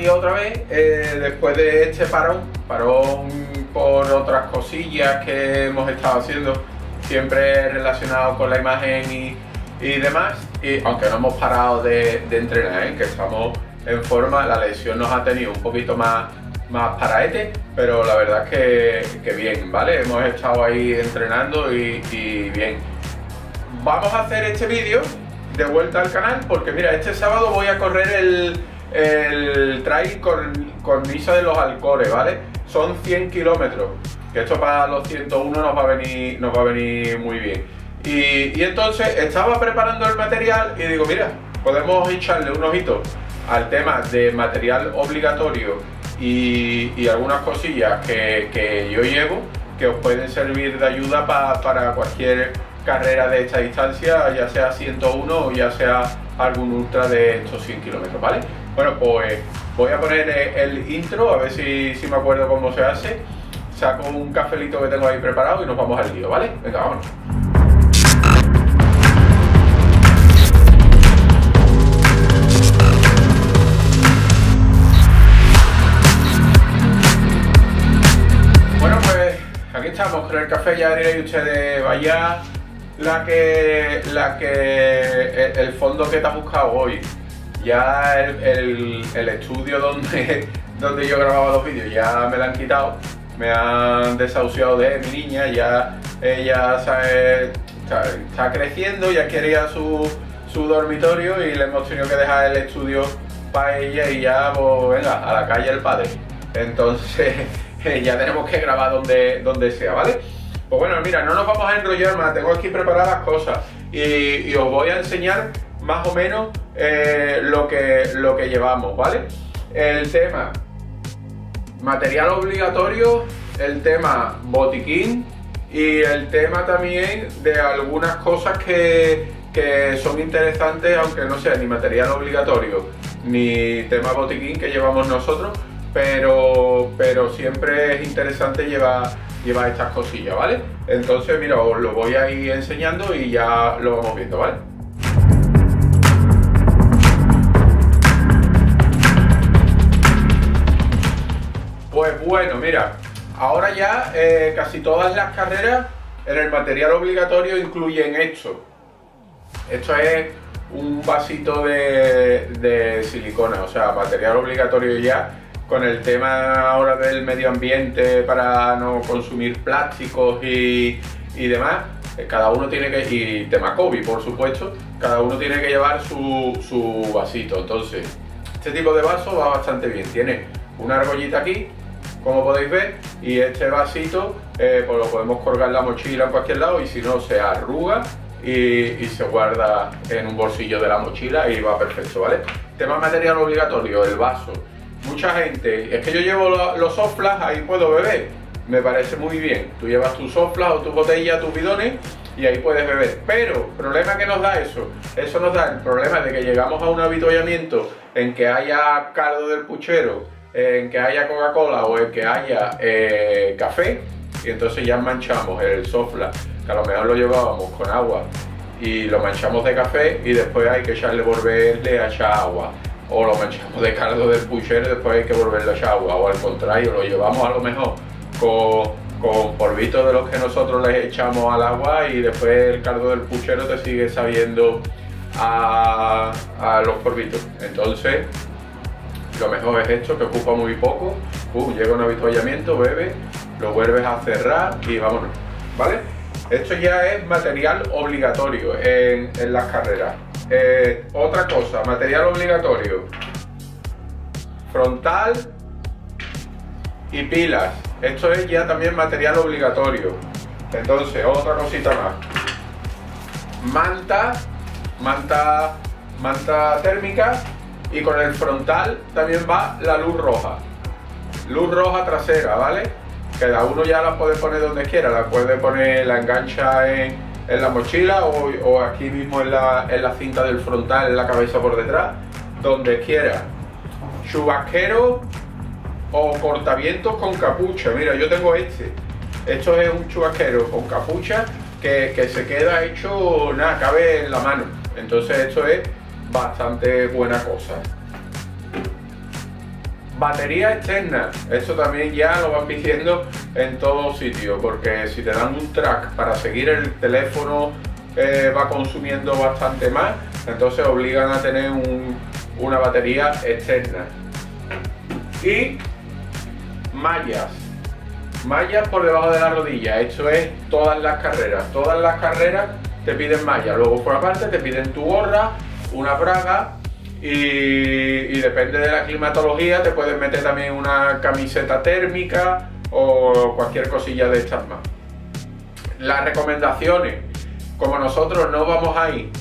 aquí otra vez, después de este parón por otras cosillas que hemos estado haciendo, siempre relacionado con la imagen y demás, y aunque no hemos parado de entrenar, que estamos en forma. La lesión nos ha tenido un poquito más paraete, pero la verdad es que bien, ¿vale? Hemos estado ahí entrenando y bien. Vamos a hacer este vídeo de vuelta al canal porque mira, este sábado voy a correr el trail con Misa de los Alcores, ¿vale? Son 100 kilómetros, que esto para los 101 nos va a venir muy bien. Y entonces estaba preparando el material y digo, mira, podemos echarle un ojito al tema de material obligatorio y algunas cosillas que yo llevo que os pueden servir de ayuda para cualquier carrera de esta distancia, ya sea 101 o ya sea algún ultra de estos 100 kilómetros, ¿vale? Bueno, pues voy a poner el intro, a ver si me acuerdo cómo se hace. Saco un cafelito que tengo ahí preparado y nos vamos al lío, ¿vale? Venga, vámonos. Bueno, pues aquí estamos con el café. Ya diréis ustedes, vaya el fondo que te has buscado hoy. Ya el estudio donde yo grababa los vídeos ya me lo han quitado, me han desahuciado de mi niña. Ya ella está creciendo, ya quería su dormitorio y le hemos tenido que dejar el estudio para ella y ya pues venga, a la calle el padre. Entonces ya tenemos que grabar donde sea, ¿vale? Pues bueno, mira, no nos vamos a enrollar más, tengo aquí preparadas cosas y os voy a enseñar más o menos lo que llevamos, ¿vale? El tema material obligatorio, el tema botiquín y el tema también de algunas cosas que son interesantes, aunque no sea ni material obligatorio ni tema botiquín que llevamos nosotros, pero siempre es interesante llevar estas cosillas, ¿vale? Entonces mira, os lo voy a ir enseñando y ya lo vamos viendo, ¿vale? Pues bueno, mira, ahora ya casi todas las carreras en el material obligatorio incluyen esto. Esto es un vasito de silicona, o sea, material obligatorio ya, con el tema ahora del medio ambiente para no consumir plásticos y demás. Cada uno tiene que, y tema COVID por supuesto, cada uno tiene que llevar su vasito. Entonces, este tipo de vaso va bastante bien, tiene una argollita aquí, como podéis ver, y este vasito pues lo podemos colgar en la mochila en cualquier lado y si no se arruga y se guarda en un bolsillo de la mochila y va perfecto, ¿vale? Tema material obligatorio, el vaso. Mucha gente, es que yo llevo los soft flask, ahí puedo beber, me parece muy bien. Tú llevas tus soft flask o tus botellas, tus bidones y ahí puedes beber, pero ¿problema que nos da eso? Eso nos da el problema de que llegamos a un avituallamiento en que haya caldo del puchero, en que haya Coca-Cola o en que haya café, y entonces ya manchamos el soft flask, que a lo mejor lo llevábamos con agua y lo manchamos de café y después hay que volverle a echar agua, o lo manchamos de caldo del puchero y después hay que volverle a echar agua, o al contrario, lo llevamos a lo mejor con polvitos de los que nosotros les echamos al agua y después el caldo del puchero te sigue sabiendo a los polvitos. Entonces lo mejor es esto, que ocupa muy poco. Llega un avituallamiento, bebe, lo vuelves a cerrar y vámonos, ¿vale? Esto ya es material obligatorio en las carreras. Otra cosa, material obligatorio, frontal y pilas. Esto es ya también material obligatorio. Entonces, otra cosita más. Manta térmica, y con el frontal también va la luz roja. Luz roja trasera, ¿vale? Cada uno ya la puede poner donde quiera, la puede poner, la engancha en la mochila o aquí mismo en la cinta del frontal, en la cabeza por detrás, donde quiera. Chubasquero o cortavientos con capucha. Mira, yo tengo este. Esto es un chubasquero con capucha que se queda hecho, nada, cabe en la mano. Entonces esto es bastante buena cosa. Batería externa, esto también ya lo van pidiendo en todos sitios, porque si te dan un track para seguir el teléfono va consumiendo bastante más, entonces obligan a tener una batería externa. Y mallas por debajo de la rodilla, esto es todas las carreras te piden mallas, luego por aparte te piden tu gorra, una braga y depende de la climatología te puedes meter también una camiseta térmica o cualquier cosilla de estas más. Las recomendaciones, como nosotros no vamos a ir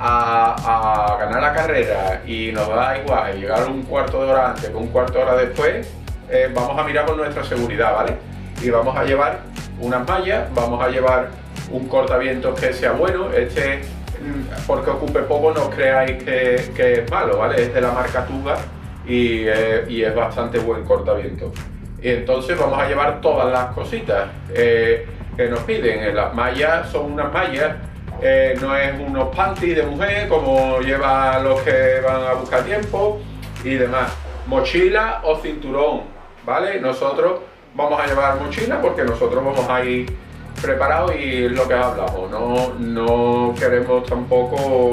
a ganar la carrera y nos da igual llegar un cuarto de hora antes que un cuarto de hora después, vamos a mirar por nuestra seguridad, ¿vale? Y vamos a llevar unas mallas, vamos a llevar un cortavientos que sea bueno, porque ocupe poco no creáis que es malo, ¿vale? Es de la marca Tuga y es bastante buen cortavientos. Y entonces vamos a llevar todas las cositas que nos piden. Las mallas son unas mallas, no es unos panties de mujer como llevan los que van a buscar tiempo y demás. Mochila o cinturón, ¿vale? Nosotros vamos a llevar mochila porque nosotros vamos a ir preparados y es lo que hablamos, no queremos tampoco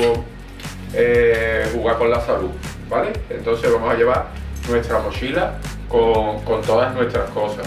jugar con la salud, ¿vale? Entonces vamos a llevar nuestra mochila con todas nuestras cosas.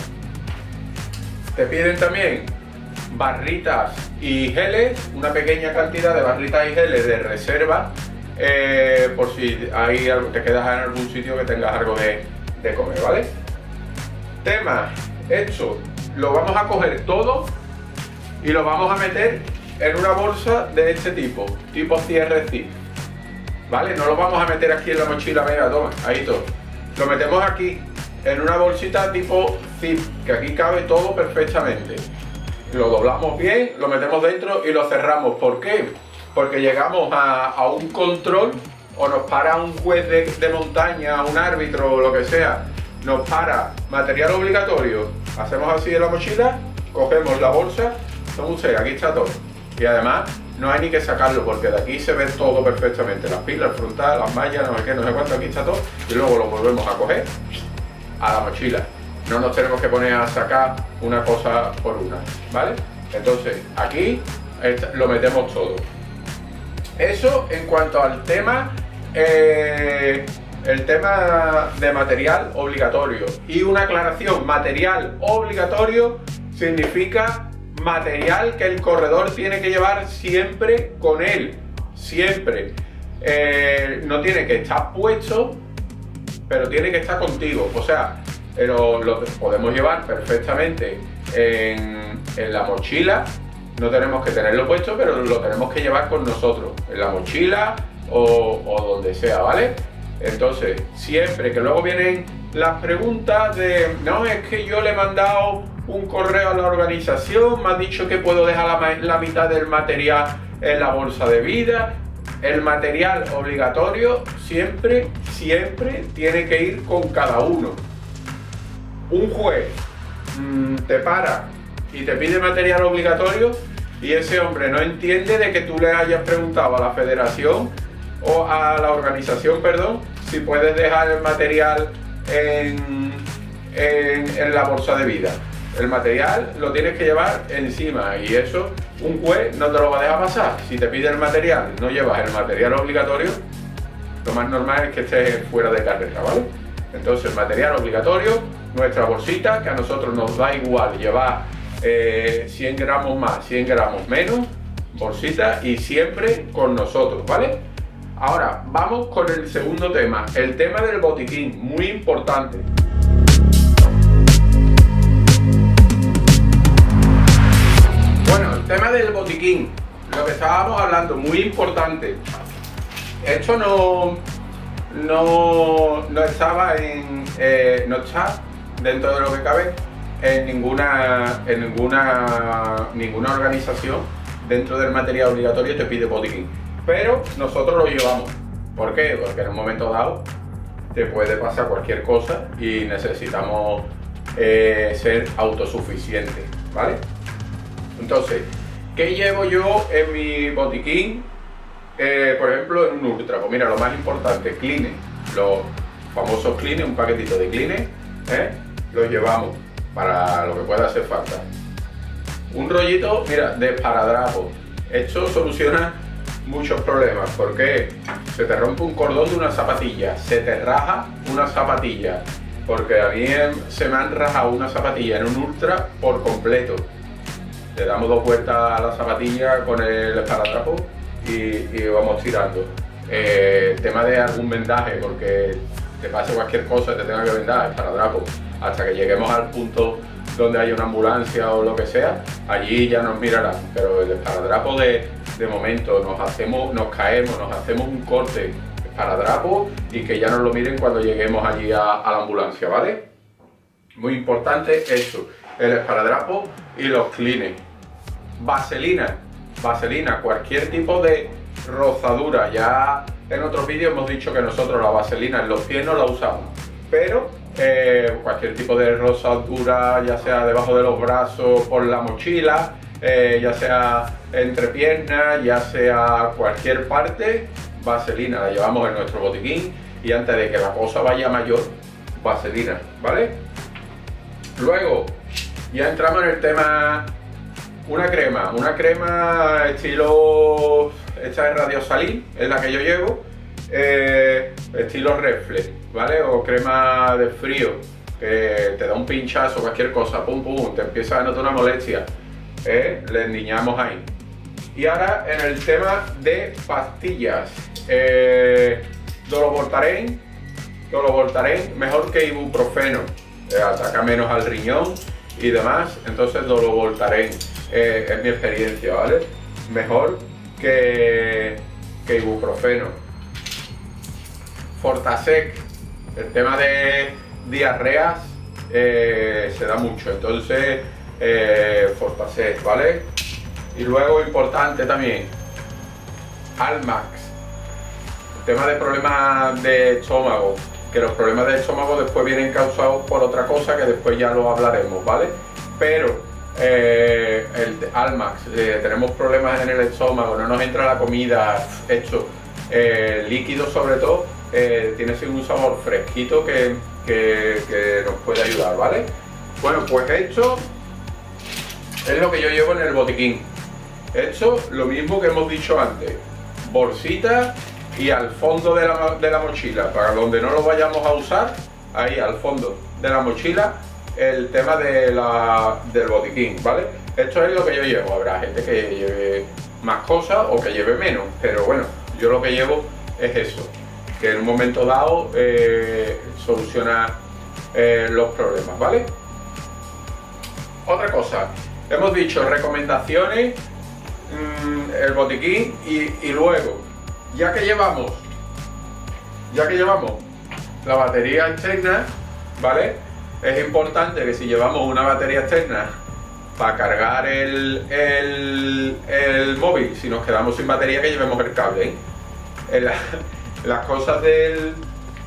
Te piden también barritas y geles, una pequeña cantidad de barritas y geles de reserva, por si hay algo, te quedas en algún sitio que tengas algo de comer, ¿vale? Tema, esto lo vamos a coger todo y lo vamos a meter en una bolsa de este tipo cierre zip, ¿vale? No lo vamos a meter aquí en la mochila, venga, toma, ahí todo. Lo metemos aquí en una bolsita tipo zip, que aquí cabe todo perfectamente. Lo doblamos bien, lo metemos dentro y lo cerramos. ¿Por qué? Porque llegamos a un control o nos para un juez de montaña, un árbitro o lo que sea, nos para material obligatorio, hacemos así en la mochila, cogemos la bolsa, toma usted, aquí está todo. Y además no hay ni que sacarlo porque de aquí se ve todo perfectamente, las pilas, el frontal, las mallas, no sé qué, no sé cuánto, aquí está todo y luego lo volvemos a coger a la mochila. No nos tenemos que poner a sacar una cosa por una, ¿vale? Entonces aquí lo metemos todo. Eso en cuanto al tema, el tema de material obligatorio. Y una aclaración, material obligatorio significa material que el corredor tiene que llevar siempre con él, siempre. No tiene que estar puesto, pero tiene que estar contigo. O sea, lo podemos llevar perfectamente en la mochila, no tenemos que tenerlo puesto, pero lo tenemos que llevar con nosotros, en la mochila o donde sea, ¿vale? Entonces, siempre que luego vienen las preguntas de no, es que yo le he mandado un correo a la organización, me ha dicho que puedo dejar la mitad del material en la bolsa de vida. El material obligatorio siempre tiene que ir con cada uno. Un juez te para y te pide material obligatorio y ese hombre no entiende de que tú le hayas preguntado a la federación o a la organización, perdón, si puedes dejar el material en la bolsa de vida. El material lo tienes que llevar encima y eso un juez no te lo va a dejar pasar. Si te pide el material, no llevas el material obligatorio, lo más normal es que estés fuera de carrera, ¿vale? Entonces, material obligatorio, nuestra bolsita, que a nosotros nos da igual llevar 100 gramos más, 100 gramos menos, bolsita y siempre con nosotros, ¿vale? Ahora, vamos con el segundo tema, el tema del botiquín, muy importante. Bueno, el tema del botiquín, lo que estábamos hablando, muy importante. Esto no estaba no está dentro de lo que cabe en ninguna organización. Dentro del material obligatorio te pide botiquín, pero nosotros lo llevamos. ¿Por qué? Porque en un momento dado te puede pasar cualquier cosa y necesitamos ser autosuficientes, ¿vale? Entonces, ¿qué llevo yo en mi botiquín? Por ejemplo, en un ultra, pues mira, lo más importante, clines, los famosos Kleenex, un paquetito de Kleenex, los llevamos para lo que pueda hacer falta. Un rollito, mira, de esparadrapo. Esto soluciona muchos problemas, porque se te rompe un cordón de una zapatilla, se te raja una zapatilla, porque a mí se me han rajado una zapatilla en un ultra por completo. Le damos 2 vueltas a la zapatilla con el esparadrapo y vamos tirando. Tema de algún vendaje, porque te pase cualquier cosa y te tenga que vendar, esparadrapo, hasta que lleguemos al punto donde haya una ambulancia o lo que sea, allí ya nos mirarán. Pero el esparadrapo de momento nos caemos, nos hacemos un corte esparadrapo y que ya nos lo miren cuando lleguemos allí a la ambulancia, ¿vale? Muy importante eso, el esparadrapo y los Kleenex. Vaselina, cualquier tipo de rozadura. Ya en otros vídeos hemos dicho que nosotros la vaselina en los pies no la usamos, pero cualquier tipo de rozadura, ya sea debajo de los brazos, por la mochila, ya sea entre piernas, ya sea cualquier parte, vaselina la llevamos en nuestro botiquín, y antes de que la cosa vaya mayor, vaselina, ¿vale? Luego ya entramos en el tema, una crema estilo, esta es Radiosalin, es la que yo llevo, estilo Reflex, ¿vale? O crema de frío, que te da un pinchazo, cualquier cosa, pum pum, te empieza a notar una molestia, le endiñamos ahí. Y ahora en el tema de pastillas, Dolovoltaren, mejor que ibuprofeno, ataca menos al riñón y demás, entonces Dolovoltaren es mi experiencia, ¿vale? Mejor que ibuprofeno. Fortasec, el tema de diarreas se da mucho, entonces Fortasec, ¿vale? Y luego importante también, Almax, el tema de problemas de estómago, que los problemas de estómago después vienen causados por otra cosa que después ya lo hablaremos, ¿vale? Pero el Almax, tenemos problemas en el estómago, no nos entra la comida, esto, líquido sobre todo, tiene un sabor fresquito que nos puede ayudar, ¿vale? Bueno, pues esto es lo que yo llevo en el botiquín. Esto, lo mismo que hemos dicho antes, bolsita y al fondo de la mochila, para donde no lo vayamos a usar, ahí al fondo de la mochila, el tema del botiquín, ¿vale? Esto es lo que yo llevo. Habrá gente que lleve más cosas o que lleve menos, pero bueno, yo lo que llevo es eso, que en un momento dado soluciona los problemas, ¿vale? Otra cosa, hemos dicho recomendaciones, el botiquín y luego, ya que llevamos la batería externa, ¿vale? Es importante que si llevamos una batería externa para cargar el móvil, si nos quedamos sin batería, que llevemos el cable, las cosas del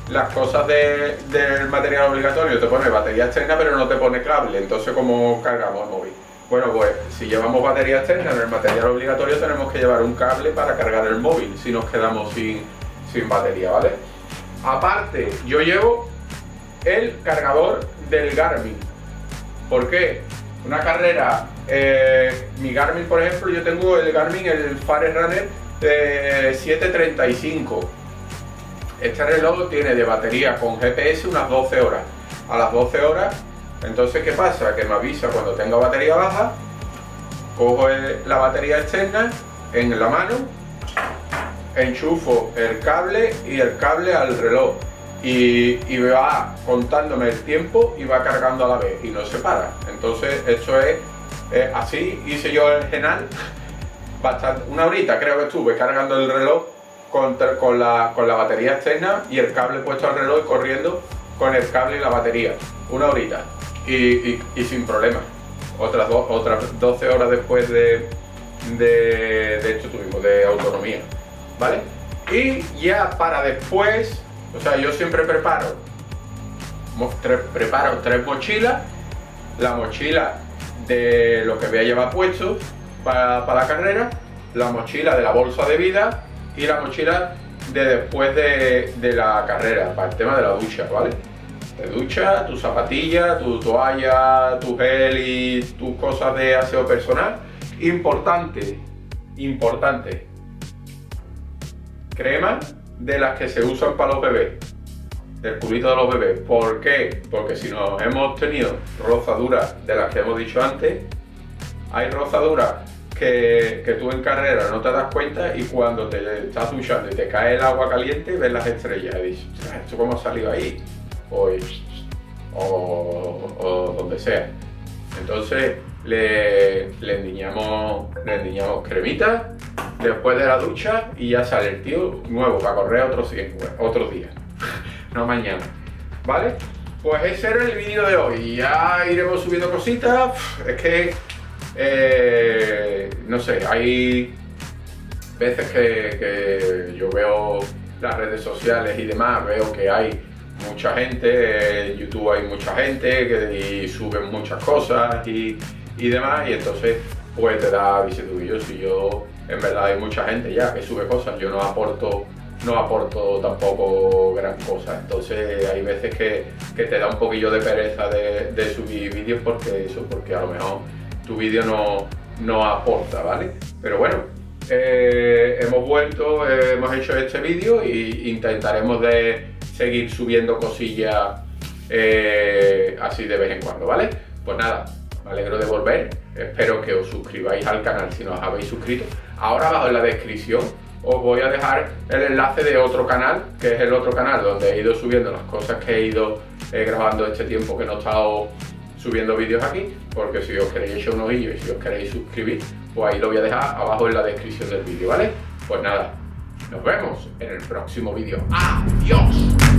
material obligatorio te pone batería externa pero no te pone cable, entonces ¿cómo cargamos el móvil? Bueno, pues si llevamos batería externa en el material obligatorio, tenemos que llevar un cable para cargar el móvil si nos quedamos sin batería, ¿vale? Aparte, yo llevo el cargador del Garmin. ¿Por qué? Una carrera, mi Garmin, por ejemplo, yo tengo el Garmin, el Forerunner 735. Este reloj tiene de batería con GPS unas 12 horas. A las 12 horas, entonces, ¿qué pasa? Que me avisa cuando tenga batería baja, cojo la batería externa en la mano, enchufo el cable y el cable al reloj y va contándome el tiempo y va cargando a la vez y no se para. Entonces esto es así hice yo el Genal, bastante, una horita creo que estuve cargando el reloj con la batería externa y el cable puesto al reloj y corriendo con el cable y la batería, una horita y sin problema. Otras 12 horas después de esto tuvimos de autonomía, ¿vale? Y ya para después, o sea, yo siempre preparo 3 mochilas, la mochila de lo que voy a llevar puesto para la carrera, la mochila de la bolsa de vida y la mochila de después de la carrera, para el tema de la ducha, ¿vale? Te ducha, tu zapatilla, tu toalla, tu gel y tus cosas de aseo personal. Importante, importante. Crema de las que se usan para los bebés, del culito de los bebés. ¿Por qué? Porque si nos hemos tenido rozaduras de las que hemos dicho antes, hay rozaduras que tú en carrera no te das cuenta y cuando te estás duchando y te cae el agua caliente ves las estrellas y dices, ¿esto cómo ha salido ahí? O donde sea. Entonces le endiñamos cremita después de la ducha y ya sale el tío nuevo para correr otros días, no mañana, ¿vale? Pues ese era el vídeo de hoy. Ya iremos subiendo cositas. Es que no sé, hay veces que yo veo las redes sociales y demás, veo que hay mucha gente, en YouTube hay mucha gente y suben muchas cosas y demás, y entonces pues te da visibilidad. Si yo, en verdad hay mucha gente ya que sube cosas, yo no aporto tampoco gran cosa, entonces hay veces que te da un poquillo de pereza de subir vídeos porque a lo mejor tu vídeo no aporta, ¿vale? Pero bueno, hemos vuelto, hemos hecho este vídeo e intentaremos de seguir subiendo cosillas así de vez en cuando, ¿vale? Pues nada, me alegro de volver, espero que os suscribáis al canal si no os habéis suscrito. Ahora abajo en la descripción os voy a dejar el enlace de otro canal, que es el otro canal donde he ido subiendo las cosas que he ido grabando este tiempo que no he estado subiendo vídeos aquí, porque si os queréis echar un ojillo y si os queréis suscribir, pues ahí lo voy a dejar abajo en la descripción del vídeo, ¿vale? Pues nada, nos vemos en el próximo vídeo. ¡Adiós!